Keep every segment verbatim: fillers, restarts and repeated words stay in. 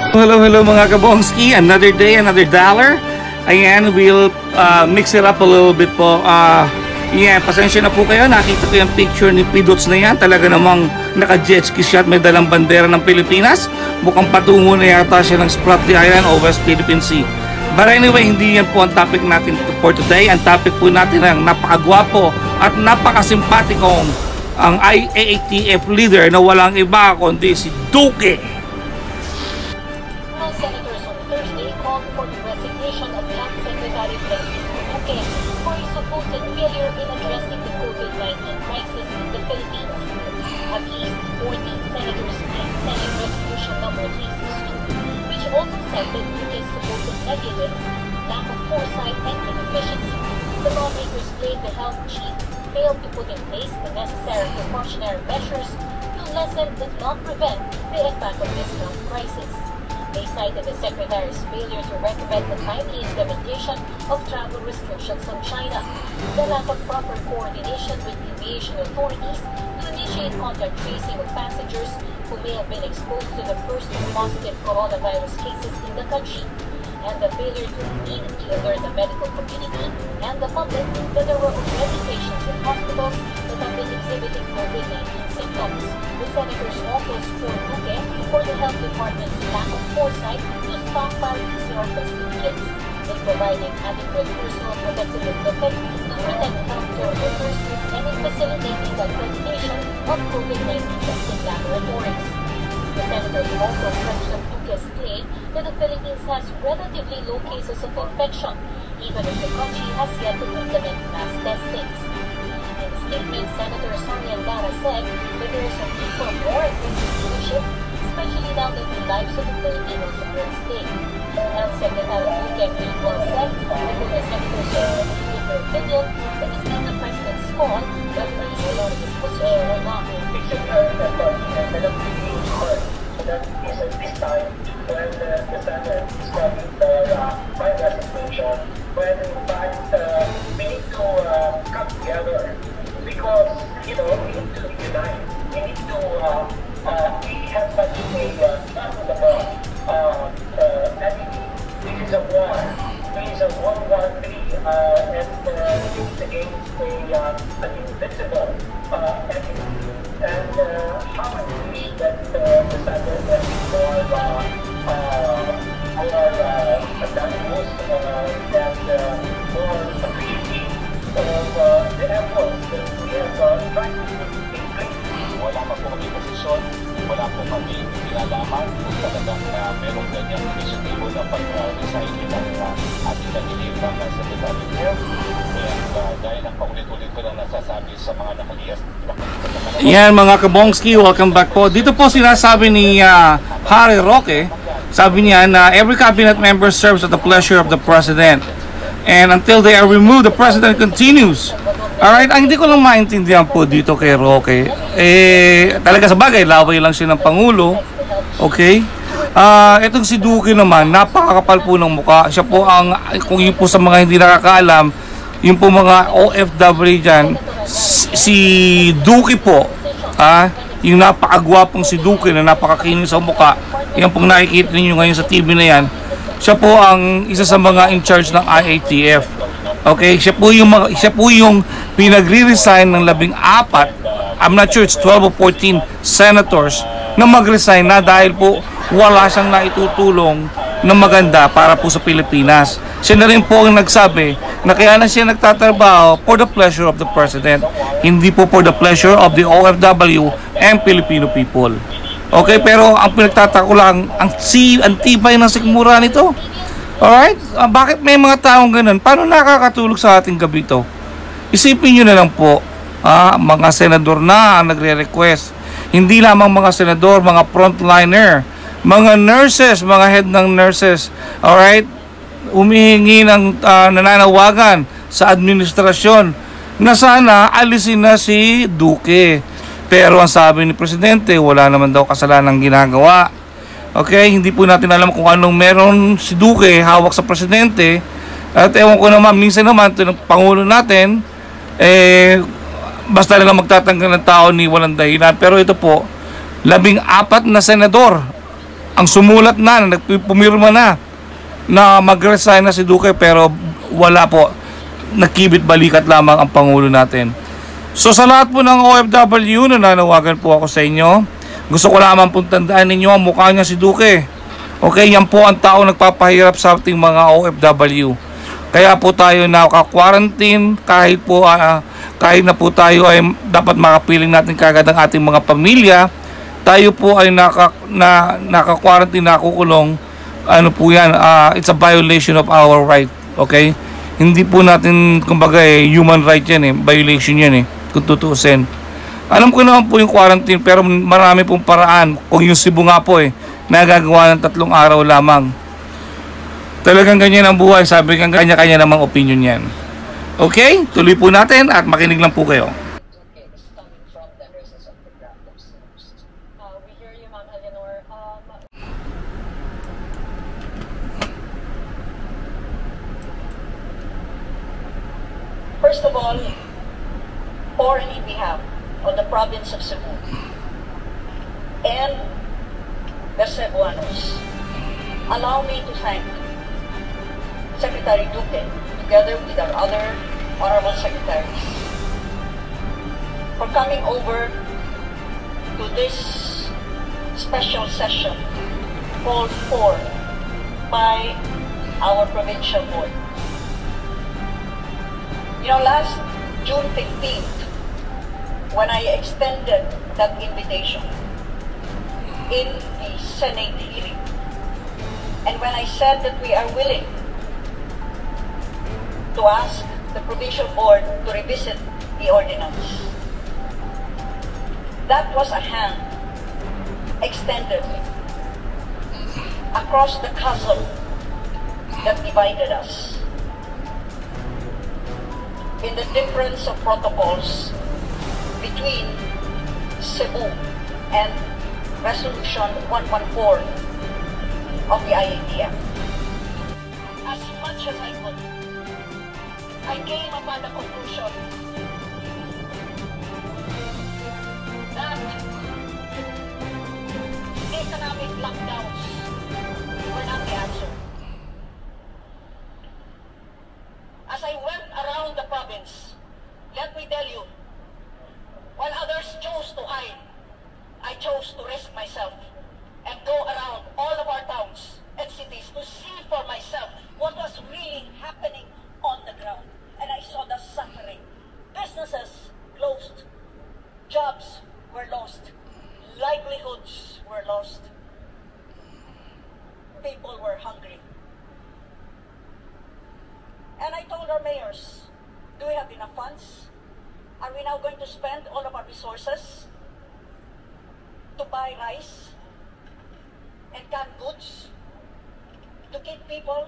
Hello, hello mga kabongski. Another day, another dollar. Ayan, we'll uh, mix it up a little bit po. Uh, yeah, pasensya na po kayo. Nakita ko yung picture ni Pidots na yan. Talaga namang naka-jet ski siya at may dalang bandera ng Pilipinas. Mukhang patungo na yata siya ng Spratly Island o West Philippine Sea. But anyway, hindi yan po ang topic natin for today. Ang topic po natin ang napakagwapo at napakasimpatikong ang I A A T F leader na walang iba kundi si Duque. Senators on Thursday called for the resignation of Health Secretary Francis Duque for his supposed failure in addressing the COVID nineteen crisis in the Philippines. At least fourteen senators signed Senate Resolution number three sixty-two, which also cited Duque's supposed negligence, lack of foresight, and inefficiency. The lawmakers claimed the health chief failed to put in place the necessary precautionary measures to lessen, if not prevent, the impact of this health crisis. They cited the Secretary's failure to recommend the timely implementation of travel restrictions on China, the lack of proper coordination with aviation authorities to initiate contact tracing of passengers who may have been exposed to the first positive coronavirus cases in the country, and the failure to immediately alert the medical community and the public that there were already patients in hospitals that have been exhibiting COVID nineteen symptoms. The senators also scored Duque for the health department's lack of foresight to stockpile P C R testing kits, in providing adequate personal protective equipment to protect healthcare workers, and in facilitating the accreditation of COVID nineteen testing laboratories. The senators also questioned Duque's claim that the Philippines has relatively low cases of infection, even if the country has yet to implement mass testings. In a statement, Senator Sonia Angara said that there is a need for more aggressive leadership, especially now that the lives of the Filipinos are at stake. Health Secretary Duque Quintal said that when the senators are giving their opinion, it is not the president's call whether he is on his position or not. That is at this time when uh, the Senate is calling for uh, my resignation, when in fact uh, we need to uh, come together because, you know, we need to unite. We need to, uh, uh, we have such a uh, formidable uh, uh, enemy. This is a war. This is a World War Three, uh, and uh, it's against a, uh, an invincible uh, enemy. And uh, how I wish that uh, the Senate has more, uh, uh, more uh, advantageous uh, and uh, more appreciative of uh, the efforts that we have uh, tried to put in place. Wala pa po kami posisyon, wala po kami kinalaman kung talagang uh, merong ganyang initiative na pag-resign uh, ng uh, ating nalilibang na Secretary of Health. And uh, dahil ang paulit-ulit ko na nasasabi sa mga nakaliyas, Yan mga kabongski, welcome back po. Dito po sinasabi ni uh, Harry Roque, sabi niya na every cabinet member serves at the pleasure of the president. And until they are removed, the president continues. Alright, ang hindi ko lang maintindihan po dito kay Roque, eh, talaga sa bagay, laway lang siya ng Pangulo. Okay? Uh, itong si Duque naman, napakakapal po ng mukha. Siya po ang, kung yun po sa mga hindi nakakaalam, yung po mga O F W dyan, si Duque po, ah, yung napakagwapong si Duque na napakakinis sa mukha, yan pong nakikita niyo ngayon sa T V na yan, siya po ang isa sa mga in charge ng I A T F. Okay, siya po yung, siya po yung pinagre-resign ng labing apat, I'm not sure it's twelve or fourteen senators na mag-resign na dahil po wala siyang naitutulong na maganda para po sa Pilipinas. Siya na rin po ang nagsabi na kaya na siya nagtatrabaho for the pleasure of the president, hindi po for the pleasure of the O F W and Filipino people. Okay, pero ang pinagtatako lang, ang, si, ang tibay ng sikmura nito. Alright? Uh, bakit may mga taong ganun? Paano nakakatulog sa ating gabi ito? Isipin nyo na lang po, ah, mga senador na ang nagre-request. Hindi lamang mga senador, mga frontliner, mga nurses, mga head ng nurses, alright, humihingi ng uh, nananawagan sa administrasyon na sana alisin na si Duque. Pero ang sabi ni Presidente, wala naman daw kasalanang ginagawa. Okay, hindi po natin alam kung anong meron si Duque hawak sa Presidente. At ewan ko naman, minsan naman ito ng Pangulo natin, eh, basta lang magtatanggal ng tao ni walang dahilan. Pero ito po, labing apat na senador ang sumulat na, nagpumirma na na mag-resign na si Duque, pero wala po, nakibit balikat lamang ang Pangulo natin. So sa lahat po ng O F W, nananawagan po ako sa inyo, gusto ko lamang pong tandaan ninyo ang mukha niya si Duque. Okay, yan po ang tao nagpapahirap sa ating mga O F W. Kaya po tayo naka-quarantine, kahit po uh, kahit na po tayo ay dapat makapiling natin kagad ang ating mga pamilya, tayo po ay naka, na, naka-quarantine, nakukulong, ano po yan, uh, it's a violation of our right, okay? Hindi po natin, kumbaga eh, human right yan eh, violation yan eh, kung tutuusin. Alam ko naman po yung quarantine, pero marami pong paraan, kung yung Cebu nga po eh, nagagawa ng tatlong araw lamang. Talagang ganyan ang buhay, sabi kang kanya-kanya namang opinion yan. Okay, tuloy po natin at makinig lang po kayo. First of all, for and in behalf of the province of Cebu and the Cebuanos, allow me to thank Secretary Duque, together with our other honorable secretaries, for coming over to this special session called for by our provincial board. You know, last June fifteenth, when I extended that invitation in the Senate hearing, and when I said that we are willing to ask the provincial board to revisit the ordinance, that was a hand extended across the chasm that divided us in the difference of protocols between Cebu and Resolution one fourteen of the I A T F. As much as I could, I came upon the conclusion that economic lockdowns were not the answer. As I went around the province, let me tell you, while others chose to hide, I chose to risk myself and go around all of our towns and cities to see for myself what was really happening on the ground. And I saw the suffering. Businesses closed, jobs were lost, livelihoods were lost, people were hungry. And I told our mayors, do we have enough funds? Are we now going to spend all of our resources to buy rice and canned goods to keep people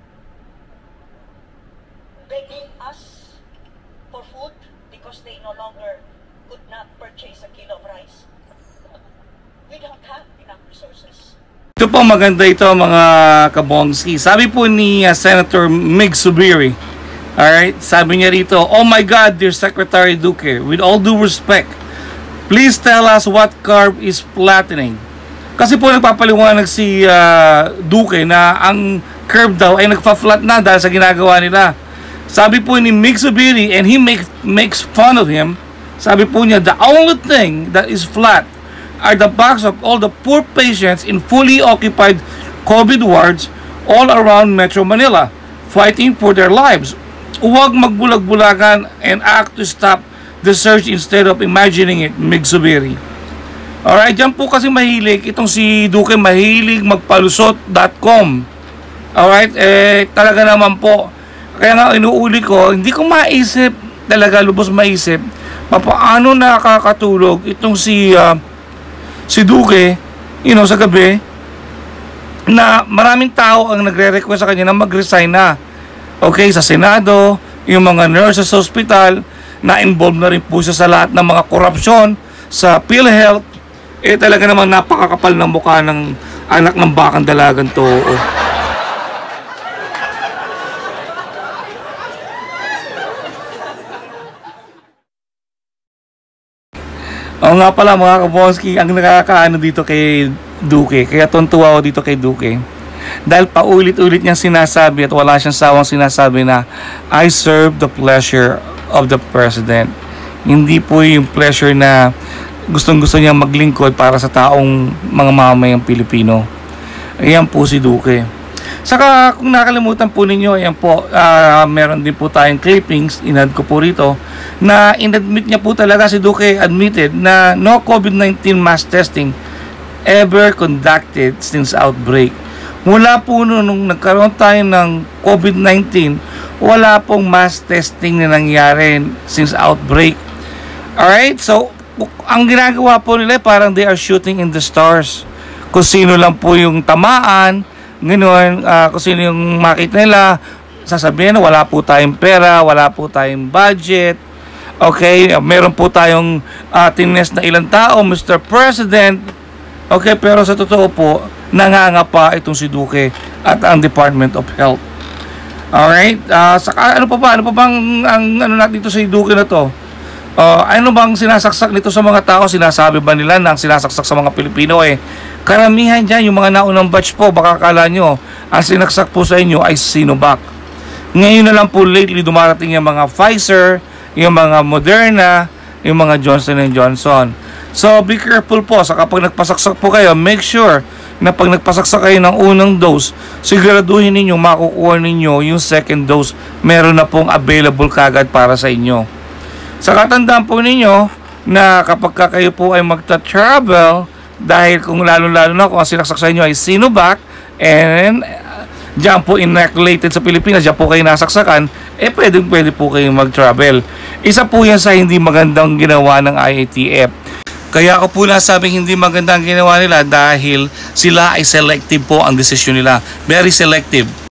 begging us for food because they no longer could not purchase a kilo of rice? We don't have enough resources. Ito po maganda ito mga kabongski. Sabi po ni uh, Senator Mig Zubiri, alright, sabi niya rito, oh my God, dear Secretary Duque, with all due respect, please tell us what curve is flattening. Kasi po nagpapaliwanag si uh, Duque na ang curve daw ay nagpa-flat na dahil sa ginagawa nila. Sabi po ni Mig Zubiri, and he make, makes fun of him, sabi po niya, the only thing that is flat are the backs of all the poor patients in fully occupied COVID wards all around Metro Manila, fighting for their lives. Huwag magbulag-bulagan and act to stop the surge instead of imagining it, Mig Zubiri. Alright, dyan po kasi mahilig, itong si Duque mahilig magpalusot dot com. Alright, eh talaga naman po, kaya nga inuuli ko, hindi ko maisip, talaga lubos maisip, paano nakakatulog itong si uh, si Duque, you know, sa gabi, na maraming tao ang nagre-request sa kanya na mag-resign na. Okay, sa Senado, yung mga nurses sa hospital, na-involve na rin po siya sa lahat ng mga korupsyon, sa PhilHealth, eh talaga naman napakakapal ng mukha ng anak ng bakang dalagan to. Oo nga pala mga kabonski, ang nakakaano dito kay Duque. Kaya tuntua ako dito kay Duque. Dahil paulit-ulit niyang sinasabi at wala siyang sawang sinasabi na I serve the pleasure of the President. Hindi po yung pleasure na gustong-gusto niyang maglingkod para sa taong mga mamamayang Pilipino. Ayan po si Duque. Saka kung nakalimutan po ninyo, ayan po, uh, meron din po tayong clippings, inad ko po rito, na inadmit niya po talaga si Duque, admitted na no COVID nineteen mass testing ever conducted since outbreak. Mula po nung, nung nagkaroon tayo ng COVID nineteen, wala pong mass testing na nangyari since outbreak. Alright, so ang ginagawa po nila parang they are shooting in the stars. Kung sino lang po yung tamaan, ganoon, uh, kung sino yung makita nila, sasabihin na wala po tayong pera, wala po tayong budget. Okay, meron po tayong uh, tinest na ilang tao, Mister President. Okay, pero sa totoo po, nangangapa itong si Duque at ang Department of Health. Alright, uh, saka ano pa ba? Ano pa bang ang, ano natin dito si Duque na to? Uh, ano bang sinasaksak nito sa mga tao? Sinasabi ba nila na ang sinasaksak sa mga Pilipino eh? Karamihan dyan, yung mga naunang batch po, baka akala nyo, ang sinaksak po sa inyo ay Sinovac. Ngayon na lang po lately dumarating yung mga Pfizer, yung mga Moderna, yung mga Johnson and Johnson. So be careful po, sa kapag nagpasaksak po kayo, make sure na pag nagpasaksak kayo ng unang dose, siguraduhin ninyo makukuha ninyo yung second dose. Meron na pong available kagad para sa inyo. Sa katandaan po ninyo na kapag kayo po ay magta-travel, dahil kung lalo-lalo na kung ang sinaksak sa inyo ay Sinovac, and uh, dyan po inoculated sa Pilipinas, dyan po kayo nasaksakan, eh pwede, pwede po kayo mag-travel. Isa po yan sa hindi magandang ginawa ng I A T F. Kaya ako po nasabing hindi magandang ginawa nila dahil sila ay selective po ang desisyon nila. Very selective.